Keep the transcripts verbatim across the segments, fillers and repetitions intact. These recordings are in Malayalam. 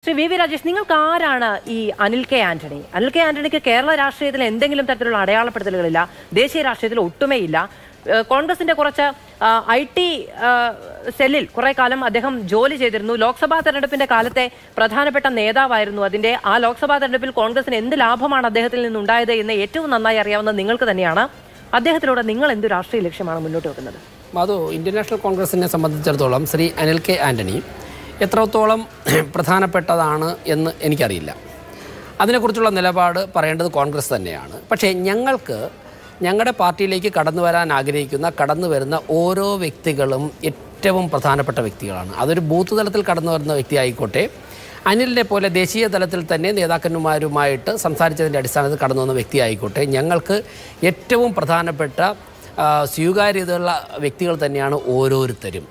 ശ്രീ വി വി രാജേഷ്, നിങ്ങൾക്ക് ആരാണ് ഈ അനിൽ കെ ആന്റണി? അനിൽ കെ ആന്റണിക്ക് കേരള രാഷ്ട്രീയത്തിൽ എന്തെങ്കിലും തരത്തിലുള്ള അടയാളപ്പെടുത്തലുകളില്ല, ദേശീയ രാഷ്ട്രീയത്തിൽ ഒട്ടുമേയില്ല. കോൺഗ്രസിന്റെ കുറച്ച് ഐ ടി സെല്ലിൽ കുറെ കാലം അദ്ദേഹം ജോലി ചെയ്തിരുന്നു. ലോക്സഭാ തെരഞ്ഞെടുപ്പിന്റെ കാലത്തെ പ്രധാനപ്പെട്ട നേതാവായിരുന്നു. അതിന്റെ ആ ലോക്സഭാ തെരഞ്ഞെടുപ്പിൽ കോൺഗ്രസിന് എന്ത് ലാഭമാണ് അദ്ദേഹത്തിൽ നിന്നുണ്ടായത് എന്ന് ഏറ്റവും നന്നായി അറിയാവുന്നത് നിങ്ങൾക്ക് തന്നെയാണ്. അദ്ദേഹത്തിലൂടെ നിങ്ങൾ എന്ത് രാഷ്ട്രീയ ലക്ഷ്യമാണ് മുന്നോട്ട് വെക്കുന്നത്? അത് ഇന്ത്യൻ നാഷണൽ കോൺഗ്രസിനെ സംബന്ധിച്ചിടത്തോളം ശ്രീ അനിൽ കെ ആന്റണി എത്രത്തോളം പ്രധാനപ്പെട്ടതാണ് എന്ന് എനിക്കറിയില്ല. അതിനെക്കുറിച്ചുള്ള നിലപാട് പറയേണ്ടത് കോൺഗ്രസ് തന്നെയാണ്. പക്ഷേ ഞങ്ങൾക്ക് ഞങ്ങളുടെ പാർട്ടിയിലേക്ക് കടന്നു വരാൻ ആഗ്രഹിക്കുന്ന കടന്നു വരുന്ന ഓരോ വ്യക്തികളും ഏറ്റവും പ്രധാനപ്പെട്ട വ്യക്തികളാണ്. അതൊരു ബൂത്ത് തലത്തിൽ കടന്നു വരുന്ന വ്യക്തി ആയിക്കോട്ടെ, അനിലിനെ പോലെ ദേശീയ തലത്തിൽ തന്നെ നേതാക്കന്മാരുമായിട്ട് സംസാരിച്ചതിൻ്റെ അടിസ്ഥാനത്തിൽ കടന്നു വന്ന വ്യക്തി ആയിക്കോട്ടെ, ഞങ്ങൾക്ക് ഏറ്റവും പ്രധാനപ്പെട്ട സ്വീകാര്യതയുള്ള വ്യക്തികൾ തന്നെയാണ് ഓരോരുത്തരും.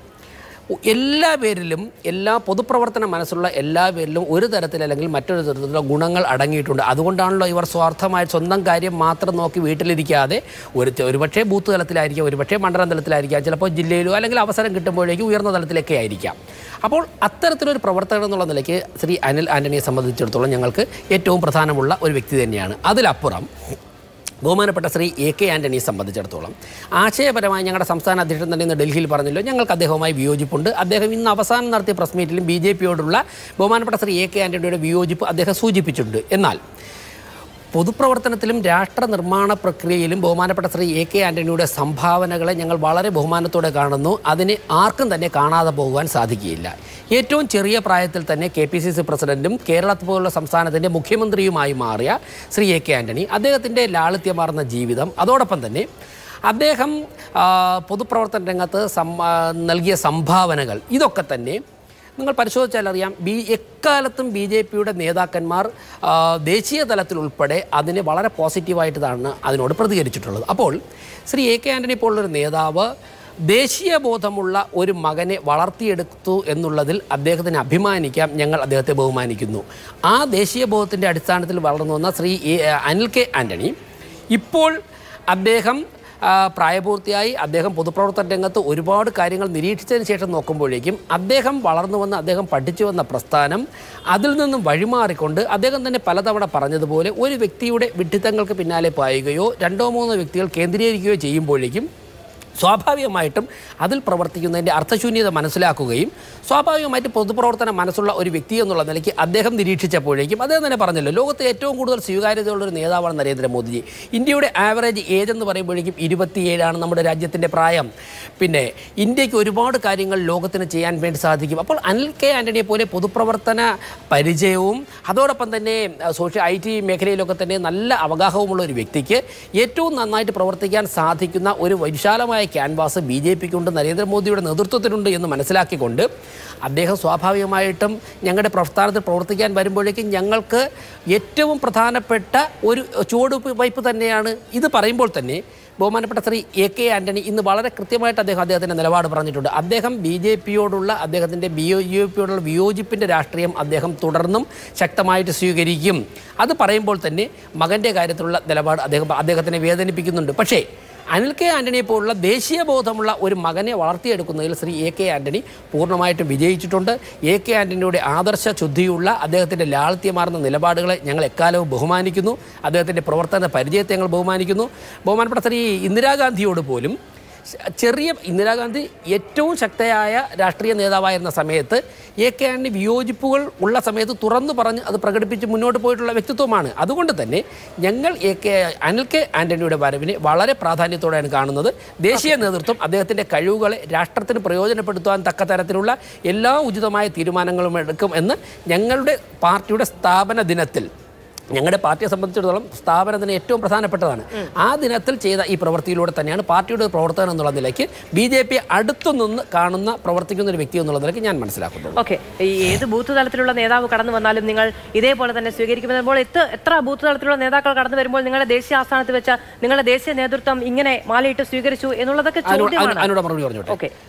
എല്ലാ പേരിലും, എല്ലാ പൊതുപ്രവർത്തന മനസ്സുള്ള എല്ലാ പേരിലും ഒരു തരത്തിൽ അല്ലെങ്കിൽ മറ്റൊരു തരത്തിലുള്ള ഗുണങ്ങൾ അടങ്ങിയിട്ടുണ്ട്. അതുകൊണ്ടാണല്ലോ ഇവർ സ്വാർത്ഥമായി സ്വന്തം കാര്യം മാത്രം നോക്കി വീട്ടിലിരിക്കാതെ ഒരു ഒരുപക്ഷേ ബൂത്ത് തലത്തിലായിരിക്കാം, ഒരുപക്ഷേ മണ്ഡലം തലത്തിലായിരിക്കാം, ചിലപ്പോൾ ജില്ലയിലോ അല്ലെങ്കിൽ അവസരം കിട്ടുമ്പോഴേക്കും ഉയർന്ന തലത്തിലൊക്കെ ആയിരിക്കാം. അപ്പോൾ അത്തരത്തിലൊരു പ്രവർത്തകൻ എന്നുള്ള നിലയ്ക്ക് ശ്രീ അനിൽ ആന്റണിയെ സംബന്ധിച്ചിടത്തോളം ഞങ്ങൾക്ക് ഏറ്റവും പ്രധാനമുള്ള ഒരു വ്യക്തി തന്നെയാണ്. അതിലപ്പുറം ബഹുമാനപ്പെട്ട ശ്രീ എ കെ ആന്റണിയെ സംബന്ധിച്ചിടത്തോളം ആശയപരമായി ഞങ്ങളുടെ സംസ്ഥാന അധ്യക്ഷൻ തന്നെ ഇന്ന് ഡൽഹിയിൽ പറഞ്ഞല്ലോ, ഞങ്ങൾക്ക് അദ്ദേഹവുമായി വിയോജിപ്പുണ്ട്. അദ്ദേഹം ഇന്ന് അവസാനം നടത്തിയ പ്രസ് മീറ്റിലും ബി ജെ പിയോടുള്ള ബഹുമാനപ്പെട്ട ശ്രീ എ കെ ആന്റണിയുടെ വിയോജിപ്പ് അദ്ദേഹം സൂചിപ്പിച്ചിട്ടുണ്ട്. എന്നാൽ പൊതുപ്രവർത്തനത്തിലും രാഷ്ട്ര നിർമ്മാണ പ്രക്രിയയിലും ബഹുമാനപ്പെട്ട ശ്രീ എ കെ ആന്റണിയുടെ സംഭാവനകളെ ഞങ്ങൾ വളരെ ബഹുമാനത്തോടെ കാണുന്നു. അതിനെ ആർക്കും തന്നെ കാണാതെ പോകുവാൻ സാധിക്കുകയില്ല. ഏറ്റവും ചെറിയ പ്രായത്തിൽ തന്നെ കെ പി സി സി പ്രസിഡന്റും കേരളത്തിൽ പോലുള്ള സംസ്ഥാനത്തിൻ്റെ മുഖ്യമന്ത്രിയുമായി മാറിയ ശ്രീ എ കെ ആന്റണി, അദ്ദേഹത്തിൻ്റെ ലാളിത്യമാർന്ന ജീവിതം, അതോടൊപ്പം തന്നെ അദ്ദേഹം പൊതുപ്രവർത്തന രംഗത്ത് നൽകിയ സംഭാവനകൾ, ഇതൊക്കെ തന്നെ നിങ്ങൾ പരിശോധിച്ചാൽ അറിയാം. ബി എക്കാലത്തും ബി ജെ പിയുടെ നേതാക്കന്മാർ ദേശീയ തലത്തിൽ ഉൾപ്പെടെ അതിനെ വളരെ പോസിറ്റീവായിട്ടാണ് അതിനോട് പ്രതികരിച്ചിട്ടുള്ളത്. അപ്പോൾ ശ്രീ എ കെ ആന്റണി പോലുള്ളൊരു നേതാവ് ദേശീയ ബോധമുള്ള ഒരു മകനെ വളർത്തിയെടുത്തു എന്നുള്ളതിൽ അദ്ദേഹത്തിന് അഭിമാനിക്കാം. ഞങ്ങൾ അദ്ദേഹത്തെ ബഹുമാനിക്കുന്നു. ആ ദേശീയ ബോധത്തിൻ്റെ അടിസ്ഥാനത്തിൽ വളർന്നു വന്ന ശ്രീ അനിൽ കെ ആന്റണി ഇപ്പോൾ അദ്ദേഹം പ്രായപൂർത്തിയായി, അദ്ദേഹം പൊതുപ്രവർത്തന രംഗത്ത് ഒരുപാട് കാര്യങ്ങൾ നിരീക്ഷിച്ചതിന് ശേഷം നോക്കുമ്പോഴേക്കും അദ്ദേഹം വളർന്നു വന്ന് അദ്ദേഹം പഠിച്ചു വന്ന പ്രസ്ഥാനം അതിൽ നിന്നും വഴിമാറിക്കൊണ്ട് അദ്ദേഹം തന്നെ പലതവണ പറഞ്ഞതുപോലെ ഒരു വ്യക്തിയുടെ വിഡ്ഢിത്തങ്ങൾക്ക് പിന്നാലെ പായുകയോ രണ്ടോ മൂന്നോ വ്യക്തികൾ കേന്ദ്രീകരിക്കുകയോ ചെയ്യുമ്പോഴേക്കും സ്വാഭാവികമായിട്ടും അതിൽ പ്രവർത്തിക്കുന്നതിൻ്റെ അർത്ഥശൂന്യത മനസ്സിലാക്കുകയും സ്വാഭാവികമായിട്ട് പൊതുപ്രവർത്തന മനസ്സുള്ള ഒരു വ്യക്തി എന്നുള്ള നിലയ്ക്ക് അദ്ദേഹം നിരീക്ഷിച്ചപ്പോഴേക്കും അദ്ദേഹം തന്നെ പറഞ്ഞല്ലോ, ലോകത്തെ ഏറ്റവും കൂടുതൽ സ്വീകാര്യതയുള്ളൊരു നേതാവാണ് നരേന്ദ്രമോദിജി. ഇന്ത്യയുടെ ആവറേജ് ഏജ് എന്ന് പറയുമ്പോഴേക്കും ഇരുപത്തിയേഴാണ് നമ്മുടെ രാജ്യത്തിൻ്റെ പ്രായം. പിന്നെ ഇന്ത്യക്ക് ഒരുപാട് കാര്യങ്ങൾ ലോകത്തിന് ചെയ്യാൻ വേണ്ടി സാധിക്കും. അപ്പോൾ അനിൽ കെ ആന്റണിയെ പോലെ പൊതുപ്രവർത്തന പരിചയവും അതോടൊപ്പം തന്നെ സോഷ്യൽ ഐ ടി മേഖലയിലൊക്കെ തന്നെ നല്ല അവഗാഹവുമുള്ള ഒരു വ്യക്തിക്ക് ഏറ്റവും നന്നായിട്ട് പ്രവർത്തിക്കാൻ സാധിക്കുന്ന ഒരു വിശാലമായ ക്യാൻവാസ് ബി ജെ പിക്കുണ്ട്, നരേന്ദ്രമോദിയുടെ നേതൃത്വത്തിലുണ്ട് എന്ന് മനസ്സിലാക്കിക്കൊണ്ട് അദ്ദേഹം സ്വാഭാവികമായിട്ടും ഞങ്ങളുടെ പ്രസ്ഥാനത്തിൽ പ്രവർത്തിക്കാൻ വരുമ്പോഴേക്കും ഞങ്ങൾക്ക് ഏറ്റവും പ്രധാനപ്പെട്ട ഒരു ചുവടുവയ്പ് തന്നെയാണ്. ഇത് പറയുമ്പോൾ തന്നെ ബഹുമാനപ്പെട്ട ശ്രീ എ കെ ആന്റണി ഇന്ന് വളരെ കൃത്യമായിട്ട് അദ്ദേഹം അദ്ദേഹത്തിൻ്റെ നിലപാട് പറഞ്ഞിട്ടുണ്ട്. അദ്ദേഹം ബി ജെ പിയോടുള്ള അദ്ദേഹത്തിൻ്റെ ബി ജെ പിയോടുള്ള വിയോജിപ്പിൻ്റെ രാഷ്ട്രീയം അദ്ദേഹം തുടർന്നും ശക്തമായിട്ട് സ്വീകരിക്കും. അത് പറയുമ്പോൾ തന്നെ മകൻ്റെ കാര്യത്തിലുള്ള നിലപാട് അദ്ദേഹം അദ്ദേഹത്തിനെ വേദനിപ്പിക്കുന്നുണ്ട്. പക്ഷേ അനിൽ കെ ആന്റണിയെ പോലുള്ള ദേശീയ ബോധമുള്ള ഒരു മകനെ വളർത്തിയെടുക്കുന്നതിൽ ശ്രീ എ കെ ആന്റണി പൂർണ്ണമായിട്ടും വിജയിച്ചിട്ടുണ്ട്. എ കെ ആന്റണിയുടെ ആദർശ ശുദ്ധിയുള്ള അദ്ദേഹത്തിൻ്റെ ലാളിത്യമാർന്ന നിലപാടുകളെ ഞങ്ങൾ എക്കാലവും ബഹുമാനിക്കുന്നു. അദ്ദേഹത്തിൻ്റെ പ്രവർത്തന പരിചയത്തെ ഞങ്ങൾ ബഹുമാനിക്കുന്നു. ബഹുമാനപ്പെട്ട ശ്രീ ഇന്ദിരാഗാന്ധിയോട് പോലും ചെറിയ ഇന്ദിരാഗാന്ധി ഏറ്റവും ശക്തയായ രാഷ്ട്രീയ നേതാവായിരുന്ന സമയത്ത് എ കെ ആന്റണി വിയോജിപ്പുകൾ ഉള്ള സമയത്ത് തുറന്നു പറഞ്ഞ് അത് പ്രകടിപ്പിച്ച് മുന്നോട്ട് പോയിട്ടുള്ള വ്യക്തിത്വമാണ്. അതുകൊണ്ട് തന്നെ ഞങ്ങൾ എ കെ അനിൽ കെ ആന്റണിയുടെ വരവിനെ വളരെ പ്രാധാന്യത്തോടെയാണ് കാണുന്നത്. ദേശീയ നേതൃത്വം അദ്ദേഹത്തിൻ്റെ കഴിവുകളെ രാഷ്ട്രത്തിന് പ്രയോജനപ്പെടുത്താൻ തക്ക തരത്തിലുള്ള എല്ലാ ഉചിതമായ തീരുമാനങ്ങളും എടുക്കും എന്ന് ഞങ്ങളുടെ പാർട്ടിയുടെ സ്ഥാപന ദിനത്തിൽ, ഞങ്ങളുടെ പാർട്ടിയെ സംബന്ധിച്ചിടത്തോളം സ്ഥാപനത്തിന് ഏറ്റവും പ്രധാനപ്പെട്ടതാണ്, ആ ദിനത്തിൽ ചെയ്ത ഈ പ്രവൃത്തിയിലൂടെ തന്നെയാണ് പാർട്ടിയുടെ പ്രവർത്തനം എന്നുള്ള നിലയ്ക്ക് ബി ജെ പി അടുത്തു നിന്ന് കാണുന്ന പ്രവർത്തിക്കുന്ന ഒരു വ്യക്തി എന്നുള്ള നിലയ്ക്ക് ഞാൻ മനസ്സിലാക്കുന്നു. ഓക്കെ, ഈ ഏത് ബൂത്ത് തലത്തിലുള്ള നേതാവ് കടന്നു വന്നാലും നിങ്ങൾ ഇതേപോലെ തന്നെ സ്വീകരിക്കുമ്പോൾ എത്ര എത്ര ബൂത്ത് തലത്തിലുള്ള നേതാക്കൾ കടന്നു വരുമ്പോൾ നിങ്ങളുടെ ദേശീയ ആസ്ഥാനത്ത് വെച്ച നിങ്ങളുടെ ദേശീയ നേതൃത്വം ഇങ്ങനെ മാലയിട്ട് സ്വീകരിച്ചു എന്നുള്ളതൊക്കെ ചോദ്യമാണ്. അതിനോട് മറുപടി പറഞ്ഞോട്ടെ. ഓക്കെ.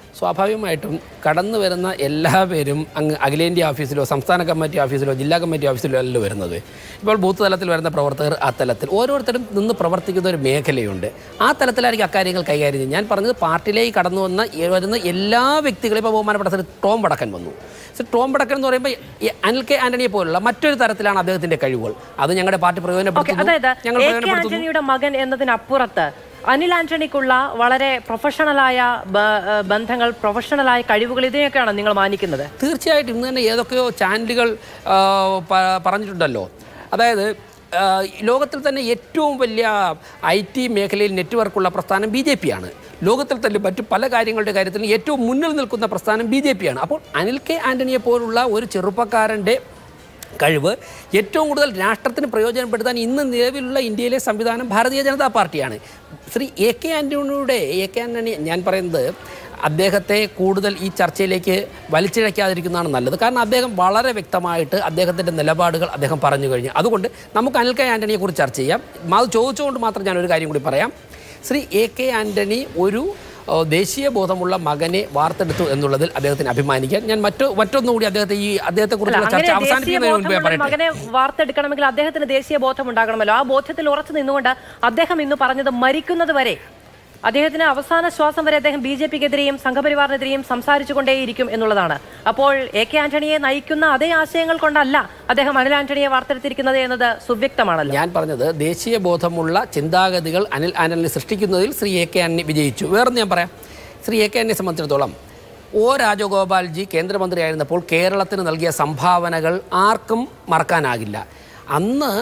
സ്വാഭാവികമായിട്ടും കടന്നു വരുന്ന എല്ലാവരും അങ്ങ് അഖിലേന്ത്യാ ഓഫീസിലോ സംസ്ഥാന കമ്മിറ്റി ഓഫീസിലോ ജില്ലാ കമ്മിറ്റി ഓഫീസിലോ അല്ല വരുന്നത്. ഇപ്പോൾ ബൂത്ത് തലത്തിൽ വരുന്ന പ്രവർത്തകർ ആ തലത്തിൽ ഓരോരുത്തരും നിന്ന് പ്രവർത്തിക്കുന്ന ഒരു മേഖലയുണ്ട്. ആ തലത്തിലായിരിക്കും അക്കാര്യങ്ങൾ കൈകാര്യം ചെയ്യും. ഞാൻ പറഞ്ഞത് പാർട്ടിയിലേക്ക് കടന്നു വന്ന വരുന്ന എല്ലാ വ്യക്തികളും ഇപ്പോൾ ബഹുമാനപ്പെട്ട ശ്രീ ടോം വടക്കൻ വന്നു. ശ്രീ ടോം വടക്കൻ എന്ന് പറയുമ്പോൾ അനിൽ കെ ആന്റണിയെ പോലുള്ള മറ്റൊരു തരത്തിലാണ് അദ്ദേഹത്തിൻ്റെ കഴിവുകൾ. അത് ഞങ്ങളുടെ പാർട്ടി പ്രയോജനപ്പെടുത്തുന്നു. മകൻ എന്നതിനപ്പുറത്ത് അനിൽ ആന്റണിക്കുള്ള വളരെ പ്രൊഫഷണലായ ബന്ധങ്ങൾ, പ്രൊഫഷണലായ കഴിവുകൾ, ഇതിനെയൊക്കെയാണ് നിങ്ങൾ മാനിക്കുന്നത്? തീർച്ചയായിട്ടും. ഇന്ന് തന്നെ ഏതൊക്കെയോ ചാനലുകൾ പറഞ്ഞിട്ടുണ്ടല്ലോ. അതായത് ലോകത്തിൽ തന്നെ ഏറ്റവും വലിയ ഐ ടി മേഖലയിൽ നെറ്റ്വർക്കുള്ള പ്രസ്ഥാനം ബി ജെ പി ആണ്. ലോകത്തിൽ തന്നെ മറ്റു പല കാര്യങ്ങളുടെ കാര്യത്തിൽ ഏറ്റവും മുന്നിൽ നിൽക്കുന്ന പ്രസ്ഥാനം ബി ജെ പി ആണ്. അപ്പോൾ അനിൽ കെ ആന്റണിയെ പോലുള്ള ഒരു ചെറുപ്പക്കാരൻ്റെ കഴിവ് ഏറ്റവും കൂടുതൽ രാഷ്ട്രത്തിന് പ്രയോജനപ്പെടുത്താൻ ഇന്ന് നിലവിലുള്ള ഇന്ത്യയിലെ സംവിധാനം ഭാരതീയ ജനതാ പാർട്ടിയാണ്. ശ്രീ എ കെ ആന്റണിയുടെ എ കെ ആന്റണി ഞാൻ പറയുന്നത് അദ്ദേഹത്തെ കൂടുതൽ ഈ ചർച്ചയിലേക്ക് വലിച്ചിഴക്കാതിരിക്കുന്നതാണ് നല്ലത്. കാരണം അദ്ദേഹം വളരെ വ്യക്തമായിട്ട് അദ്ദേഹത്തിൻ്റെ നിലപാടുകൾ അദ്ദേഹം പറഞ്ഞു കഴിഞ്ഞു. അതുകൊണ്ട് നമുക്ക് അനിൽ കെ ആന്റണിയെക്കുറിച്ച് ചർച്ച ചെയ്യാം. അത് ചോദിച്ചുകൊണ്ട് മാത്രം ഞാനൊരു കാര്യം കൂടി പറയാം. ശ്രീ എ കെ ആന്റണി ഒരു ദേശീയ ബോധമുള്ള മകനെ വാർത്തെടുത്തു എന്നുള്ളതിൽ അദ്ദേഹത്തിന് അഭിമാനിക്കാൻ ഞാൻ മറ്റു മറ്റൊന്നുകൂടി അദ്ദേഹത്തെ ഈ അദ്ദേഹത്തെ കുറിച്ചുള്ള ചർച്ച അവസാനിപ്പിക്കുന്നതിന് മുൻപേ പറയട്ടെ. മകനെ വാർത്തെടുക്കണമെങ്കിൽ അദ്ദേഹത്തിന് ദേശീയ ബോധം ഉണ്ടാകണമല്ലോ. ആ ബോധത്തിൽ ഉറച്ചു നിന്നുകൊണ്ട് അദ്ദേഹം ഇന്ന് പറഞ്ഞത് മരിക്കുന്നത് വരെ, അദ്ദേഹത്തിന് അവസാന ശ്വാസം വരെ അദ്ദേഹം ബി ജെ പിക്കെതിരെയും സംഘപരിവാറിനെതിരെയും സംസാരിച്ചുകൊണ്ടേയിരിക്കും എന്നുള്ളതാണ്. അപ്പോൾ എ കെ ആന്റണിയെ നയിക്കുന്ന അതേ ആശയങ്ങൾ കൊണ്ടല്ല അദ്ദേഹം അനിൽ ആന്റണിയെ വാർത്തെടുത്തിരിക്കുന്നത് എന്നത് സുവ്യക്തമാണല്ലോ. ഞാൻ പറഞ്ഞത് ദേശീയ ബോധമുള്ള ചിന്താഗതികൾ അനിൽ ആന്റണി സൃഷ്ടിക്കുന്നതിൽ ശ്രീ എ കെ ആന്റണി വിജയിച്ചു. വേറൊന്ന് ഞാൻ പറയാം. ശ്രീ എ കെ ആന്റണിയെ സംബന്ധിച്ചിടത്തോളം ഒ രാജഗോപാൽജി കേന്ദ്രമന്ത്രിയായിരുന്നപ്പോൾ കേരളത്തിന് നൽകിയ സംഭാവനകൾ ആർക്കും മറക്കാനാകില്ല. അന്ന്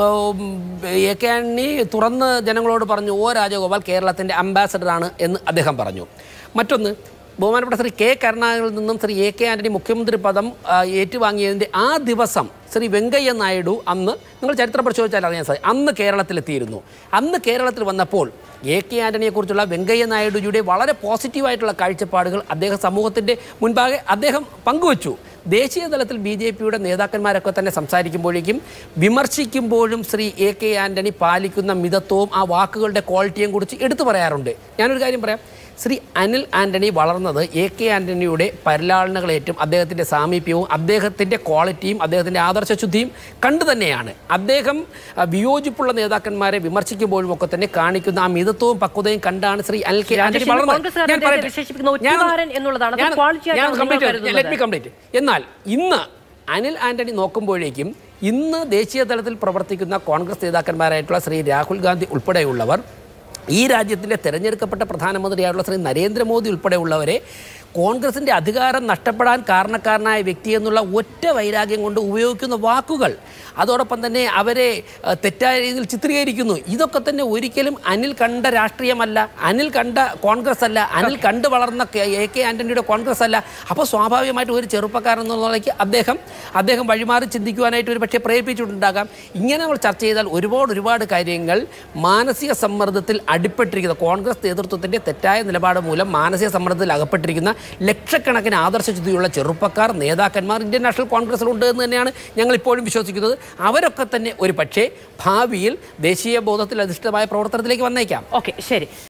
എ കെ ആന്റണി തുറന്ന് ജനങ്ങളോട് പറഞ്ഞു ഒ രാജഗോപാൽ കേരളത്തിൻ്റെ അംബാസഡറാണ് എന്ന് അദ്ദേഹം പറഞ്ഞു. മറ്റൊന്ന്, ബഹുമാനപ്പെട്ട ശ്രീ കെ കരുണാകരനിൽ നിന്നും ശ്രീ എ കെ ആന്റണി മുഖ്യമന്ത്രി പദം ഏറ്റുവാങ്ങിയതിൻ്റെ ആ ദിവസം ശ്രീ വെങ്കയ്യ നായിഡു, അന്ന് നിങ്ങൾ ചരിത്രം പരിശോധിച്ചാൽ അറിയാൻ സാധിക്കും, അന്ന് കേരളത്തിലെത്തിയിരുന്നു. അന്ന് കേരളത്തിൽ വന്നപ്പോൾ എ കെ ആന്റണിയെക്കുറിച്ചുള്ള വെങ്കയ്യ നായിഡുജിയുടെ വളരെ പോസിറ്റീവായിട്ടുള്ള കാഴ്ചപ്പാടുകൾ അദ്ദേഹം സമൂഹത്തിൻ്റെ മുൻപാകെ അദ്ദേഹം പങ്കുവച്ചു. ദേശീയ തലത്തിൽ ബി ജെ പിയുടെ നേതാക്കന്മാരൊക്കെ തന്നെ സംസാരിക്കുമ്പോഴേക്കും വിമർശിക്കുമ്പോഴും ശ്രീ എ കെ ആന്റണി പാലിക്കുന്ന മിതത്വവും ആ വാക്കുകളുടെ ക്വാളിറ്റിയും കുറിച്ച് എടുത്തു പറയാറുണ്ട്. ഞാനൊരു കാര്യം പറയാം. ശ്രീ അനിൽ ആന്റണി വളർന്നത് എ കെ ആന്റണിയുടെ പരിലാളനകളേറ്റും അദ്ദേഹത്തിൻ്റെ സാമീപ്യവും അദ്ദേഹത്തിൻ്റെ ക്വാളിറ്റിയും അദ്ദേഹത്തിൻ്റെ ആദർശശുദ്ധിയും കണ്ടു തന്നെയാണ്. അദ്ദേഹം വിയോജിപ്പുള്ള നേതാക്കന്മാരെ വിമർശിക്കുമ്പോഴും ഒക്കെ തന്നെ കാണിക്കുന്ന ആ മിതത്വവും പക്വതയും കണ്ടാണ് ശ്രീ അനിൽ കെ ആന്റണി വളർന്നത്. എന്നാൽ ഇന്ന് അനിൽ ആന്റണി നോക്കുമ്പോഴേക്കും ഇന്ന് ദേശീയ തലത്തിൽ പ്രവർത്തിക്കുന്ന കോൺഗ്രസ് നേതാക്കന്മാരായിട്ടുള്ള ശ്രീ രാഹുൽ ഗാന്ധി ഉൾപ്പെടെയുള്ളവർ, ഈ രാജ്യത്തിൻ്റെ തിരഞ്ഞെടുക്കപ്പെട്ട പ്രധാനമന്ത്രിയായിട്ടുള്ള ശ്രീ നരേന്ദ്രമോദി ഉൾപ്പെടെയുള്ളവരെ കോൺഗ്രസിൻ്റെ അധികാരം നഷ്ടപ്പെടാൻ കാരണക്കാരനായ വ്യക്തി എന്നുള്ള ഒറ്റ വൈരാഗ്യം കൊണ്ട് ഉപയോഗിക്കുന്ന വാക്കുകൾ, അതോടൊപ്പം തന്നെ അവരെ തെറ്റായ രീതിയിൽ ചിത്രീകരിക്കുന്നു. ഇതൊക്കെ തന്നെ ഒരിക്കലും അനിൽ കണ്ട രാഷ്ട്രീയമല്ല, അനിൽ കണ്ട കോൺഗ്രസ് അല്ല, അനിൽ കണ്ടു വളർന്ന എ കെ ആന്റണിയുടെ കോൺഗ്രസ് അല്ല. അപ്പോൾ സ്വാഭാവികമായിട്ടും ഒരു ചെറുപ്പക്കാരൻ എന്നുള്ളതിലേക്ക് അദ്ദേഹം അദ്ദേഹം വഴിമാറി ചിന്തിക്കുവാനായിട്ട് ഒരു പക്ഷേ പ്രേരിപ്പിച്ചിട്ടുണ്ടാകാം. ഇങ്ങനെ നമ്മൾ ചർച്ച ചെയ്താൽ ഒരുപാട് ഒരുപാട് കാര്യങ്ങൾ മാനസിക സമ്മർദ്ദത്തിൽ അടിപ്പെട്ടിരിക്കുന്ന കോൺഗ്രസ് നേതൃത്വത്തിൻ്റെ തെറ്റായ നിലപാട് മൂലം മാനസിക സമ്മർദ്ദത്തിൽ അകപ്പെട്ടിരിക്കുന്ന ലക്ഷക്കണക്കിന് ആദർശശുദ്ധിയുള്ള ചെറുപ്പക്കാർ നേതാക്കന്മാർ ഇന്ത്യൻ നാഷണൽ കോൺഗ്രസിലുണ്ട് എന്ന് തന്നെയാണ് ഞങ്ങൾ ഇപ്പോഴും വിശ്വസിക്കുന്നത്. അവരൊക്കെ തന്നെ ഒരു പക്ഷേ ഭാവിയിൽ ദേശീയ ബോധത്തിൽ അധിഷ്ഠിതമായ പ്രവർത്തനത്തിലേക്ക് വന്നേക്കാം. ഓക്കെ, ശരി.